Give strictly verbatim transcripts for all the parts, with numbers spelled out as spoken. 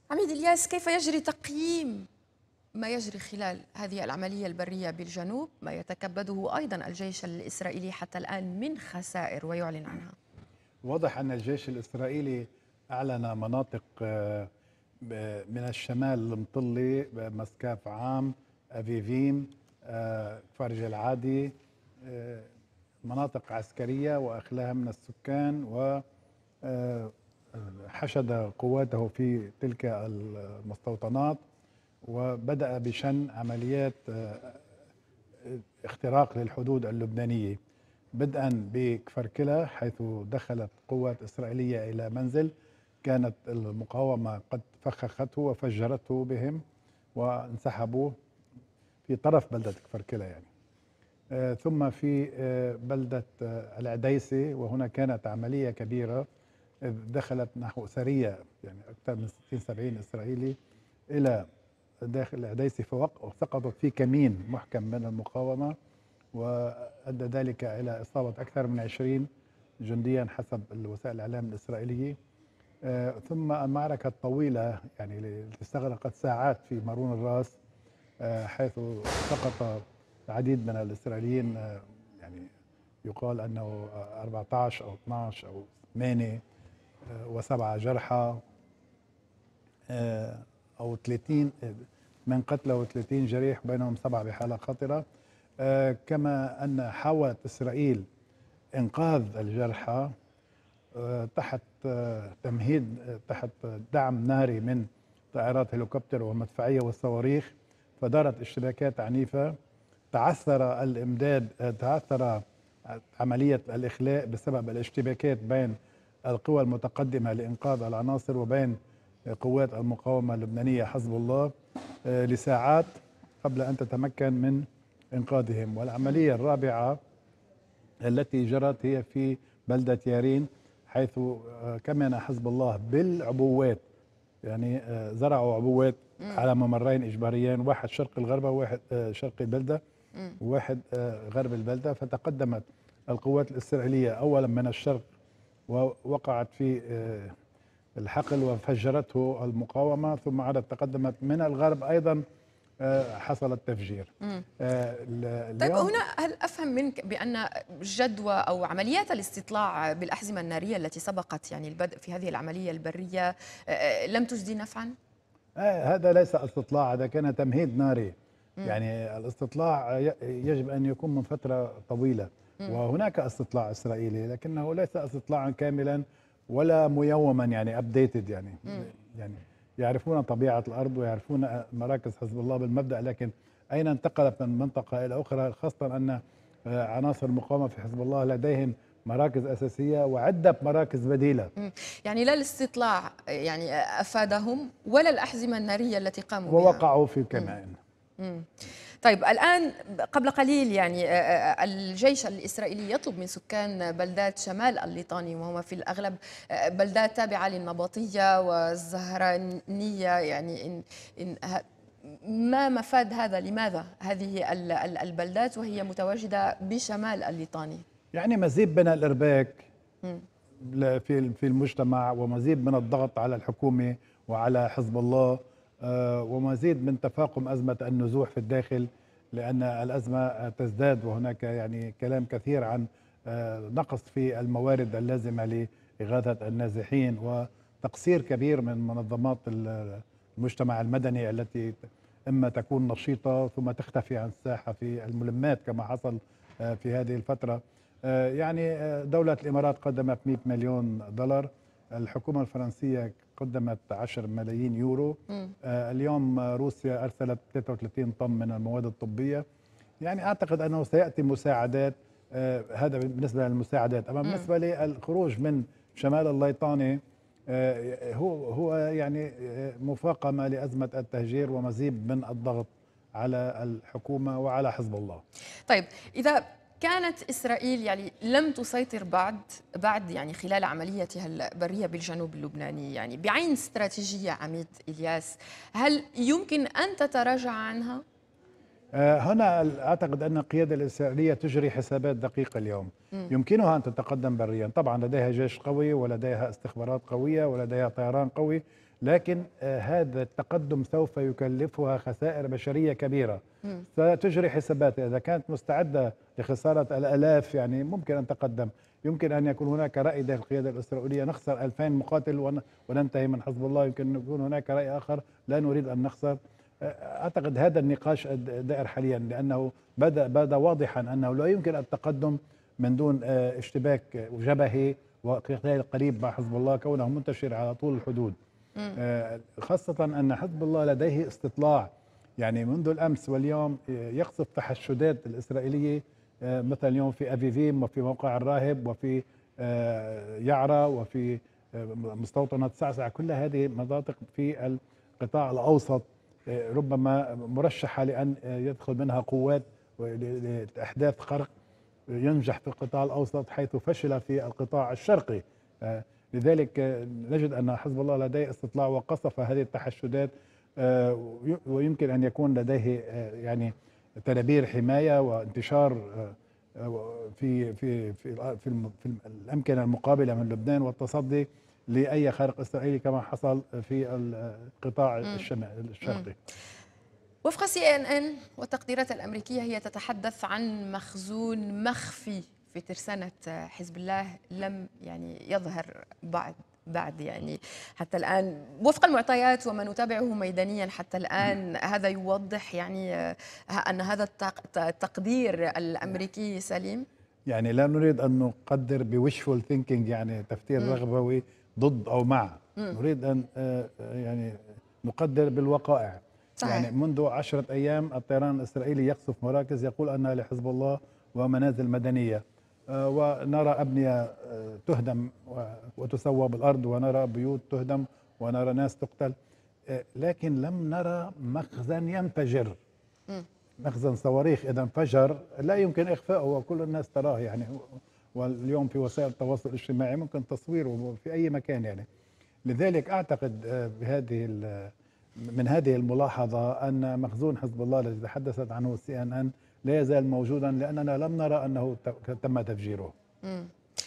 عميد إلياس، كيف يجري تقييم ما يجري خلال هذه العملية البرية بالجنوب، ما يتكبده أيضا الجيش الإسرائيلي حتى الآن من خسائر ويعلن عنها؟ واضح أن الجيش الإسرائيلي أعلن مناطق آه، ب- من الشمال المطلي، مسكاف عام، أفيفيم، آه، فرج العادي، آه، مناطق عسكرية وأخلاها من السكان، وحشد قواته في تلك المستوطنات، وبدأ بشن عمليات آه، اختراق للحدود اللبنانية، بدءا بكفركلة حيث دخلت قوات إسرائيلية إلى منزل كانت المقاومة قد فخخته وفجرته بهم وانسحبوا في طرف بلدة كفركلة يعني. آه ثم في آه بلدة آه العديسة، وهنا كانت عملية كبيرة، إذ دخلت نحو سرية يعني أكثر من ستين سبعين إسرائيلي إلى داخل العديسة، فسقطت في كمين محكم من المقاومة، وأدى ذلك إلى إصابة أكثر من عشرين جنديا حسب وسائل الإعلام الإسرائيلية. آه، ثم المعركة الطويلة يعني اللي استغرقت ساعات في مارون الراس، آه، حيث سقط العديد من الإسرائيليين، آه، يعني يقال أنه أربعة عشر أو اثني عشر أو ثمانية، آه، وسبعة جرحى، آه، أو ثلاثين من قتلى و30 جريح، بينهم سبعة بحالة خطرة. آه، كما أن حاولت إسرائيل إنقاذ الجرحى آه، تحت آه، تمهيد آه، تحت دعم ناري من طائرات هليكوبتر والمدفعية والصواريخ، فدارت اشتباكات عنيفة. تعثر الإمداد، آه، تعثر عملية الإخلاء بسبب الاشتباكات بين القوى المتقدمة لإنقاذ العناصر وبين قوات المقاومة اللبنانية حزب الله آه، لساعات قبل أن تتمكن من إنقاذهم. والعملية الرابعة التي جرت هي في بلدة يارين، حيث آه، كمن حزب الله بالعبوات، يعني آه، زرعوا عبوات مم. على ممرين إجباريين، واحد شرق الغربة وواحد آه، شرق البلدة مم. وواحد آه، غرب البلدة. فتقدمت القوات الإسرائيلية أولا من الشرق ووقعت في آه، الحقل وفجرته المقاومة، ثم عادت تقدمت من الغرب أيضا، آه، حصل التفجير. مم. آه، طيب، اليوم هنا هل أفهم منك بأن جدوى أو عمليات الاستطلاع بالأحزمة النارية التي سبقت يعني البدء في هذه العملية البرية آه، آه، لم تجدي نفعا؟ آه، هذا ليس استطلاع، هذا كان تمهيد ناري. مم. يعني الاستطلاع ي- يجب أن يكون من فترة طويلة، مم. وهناك استطلاع إسرائيلي لكنه ليس استطلاعا كاملا ولا ميوما، يعني أبديتد يعني. مم. يعني يعرفون طبيعة الأرض ويعرفون مراكز حزب الله بالمبدأ، لكن أين انتقلت من منطقة إلى أخرى، خاصة أن آه، عناصر المقاومة في حزب الله لديهم مراكز أساسية وعدة مراكز بديلة. مم. يعني لا الاستطلاع يعني أفادهم ولا الأحزمة النارية التي قاموا بها. ووقعوا في مم. كمان. مم. طيب، الآن قبل قليل يعني آه، آه، الجيش الإسرائيلي يطلب من سكان بلدات شمال الليطاني، وهم في الأغلب آه، بلدات تابعة للنبطية والزهرانية، يعني إن إن ه- ما مفاد هذا؟ لماذا هذه ال- ال- البلدات وهي متواجدة بشمال الليطاني؟ يعني مزيد من الإرباك مم. ل- في في المجتمع، ومزيد من الضغط على الحكومة وعلى حزب الله، آه، ومزيد من تفاقم أزمة النزوح في الداخل، لأن الأزمة تزداد، وهناك يعني كلام كثير عن آه، نقص في الموارد اللازمة لإغاثة النازحين، وتقصير كبير من منظمات ال- المجتمع المدني التي إما تكون نشيطة ثم تختفي عن الساحة في الملمات كما حصل آه، في هذه الفترة. آه، يعني آه، دولة الإمارات قدمت مئة مليون دولار، الحكومة الفرنسية قدمت عشرة ملايين يورو، مم. آه، اليوم آه، روسيا أرسلت ثلاثة وثلاثين طن من المواد الطبية. يعني أعتقد أنه سيأتي مساعدات. آه، هذا بالنسبة للمساعدات. أما مم. بالنسبة للخروج من شمال الليطاني، آه، هو هو يعني آه، مفاقمة لأزمة التهجير ومزيد من الضغط على الحكومة وعلى حزب الله. طيب، إذا كانت إسرائيل يعني لم تسيطر بعد بعد يعني خلال عمليتها البرية بالجنوب اللبناني، يعني بعين استراتيجية عميد إلياس، هل يمكن أن تتراجع عنها؟ آه، هنا أعتقد أن القيادة الإسرائيلية تجري حسابات دقيقة اليوم. مم. يمكنها أن تتقدم بريا، طبعا لديها جيش قوي ولديها استخبارات قوية ولديها طيران قوي، لكن آه، هذا التقدم سوف يكلفها خسائر بشرية كبيرة. ستجري حساباتها، إذا كانت مستعدة لخسارة الآلاف يعني ممكن أن تقدم. يمكن أن يكون هناك رأي داخل القيادة الإسرائيلية نخسر ألفين مقاتل ون- وننتهي من حزب الله، يمكن أن يكون هناك رأي آخر لا نريد أن نخسر. أعتقد هذا النقاش الدائر حاليا، لأنه بدأ بدأ واضحا أنه لا يمكن التقدم من دون آه، اشتباك جبهي وقتال قريب مع حزب الله كونه منتشر على طول الحدود. آه، خاصة أن حزب الله لديه استطلاع، يعني منذ الأمس واليوم آه، يقصف تحشدات الإسرائيلية، آه، مثلا اليوم في أفيفيم وفي موقع الراهب وفي آه، يعرى وفي آه، مستوطنة سعسع، كل هذه مناطق في القطاع الأوسط آه، ربما مرشحة لأن آه، يدخل منها قوات لإحداث خرق ينجح في القطاع الأوسط حيث فشل في القطاع الشرقي. آه، لذلك آه، نجد أن حزب الله لديه استطلاع وقصف هذه التحشدات، آه، وي- ويمكن أن يكون لديه آه، يعني تدابير حماية وانتشار آه، آه، في في في في الم- في الأمكنة المقابلة من لبنان والتصدي لأي خارق إسرائيلي كما حصل في القطاع الشمالي الشرقي. وفق سي ان ان والتقديرات الامريكيه هي تتحدث عن مخزون مخفي في ترسانه حزب الله لم يعني يظهر بعد بعد يعني حتى الان وفق المعطيات وما نتابعه ميدانيا حتى الان. هذا يوضح يعني آه، ان هذا التق- التقدير الامريكي سليم. يعني لا نريد أن نقدر بوشفul ثينكينج، يعني تفكير مم. رغبوي ضد أو مع. مم. نريد أن آه، آه، يعني نقدر بالوقائع. يعني صحيح. منذ عشرة أيام الطيران الإسرائيلي يقصف مراكز يقول أنها لحزب الله ومنازل مدنية، آه، ونرى أبنية آه، تهدم و- وتسوى بالأرض، ونرى بيوت تهدم، ونرى ناس تقتل، آه، لكن لم نرى مخزن ينفجر. مم. مخزن صواريخ إذا انفجر لا يمكن إخفائه وكل الناس تراه يعني، واليوم في وسائل التواصل الاجتماعي ممكن تصويره في أي مكان يعني. لذلك أعتقد آه، بهذه ال- من هذه الملاحظة أن مخزون حزب الله الذي تحدثت عنه السي ان ان لا يزال موجودا، لأننا لم نرى أنه ت- تم تفجيره. مم.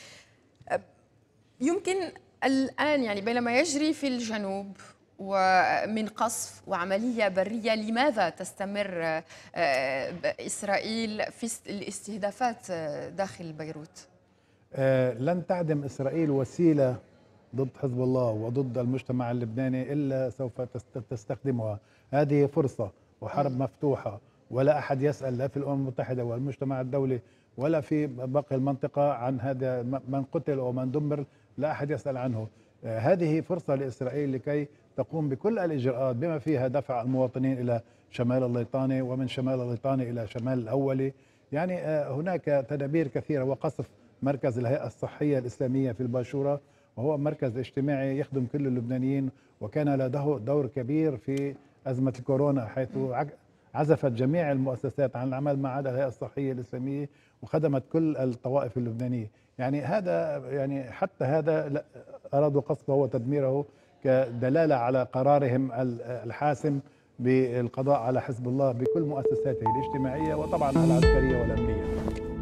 يمكن الآن يعني بينما يجري في الجنوب ومن قصف وعملية برية، لماذا تستمر آه، إسرائيل في است- الاستهدافات آه، داخل بيروت؟ آه، لن تعدم إسرائيل وسيلة ضد حزب الله وضد المجتمع اللبناني إلا سوف تست- تستخدمها. هذه فرصة وحرب مم. مفتوحة، ولا أحد يسأل لا في الأمم المتحدة والمجتمع الدولي ولا في باقي المنطقة عن هذا م- من قتل ومن دمر، لا أحد يسأل عنه. آه، هذه فرصة لإسرائيل لكي تقوم بكل الإجراءات بما فيها دفع المواطنين إلى شمال الليطاني، ومن شمال الليطاني إلى شمال الأولي. يعني آه، هناك تدابير كثيرة، وقصف مركز الهيئة الصحية الإسلامية في الباشورة، وهو مركز اجتماعي يخدم كل اللبنانيين، وكان له دور كبير في أزمة الكورونا حيث عج- عزفت جميع المؤسسات عن العمل ما عدا الهيئة الصحية الإسلامية، وخدمت كل الطوائف اللبنانية. يعني هذا يعني حتى هذا لا- أرادوا قصفه وتدميره كدلالة على قرارهم ال- الحاسم بالقضاء على حزب الله بكل مؤسساته الاجتماعية وطبعا العسكرية والأمنية.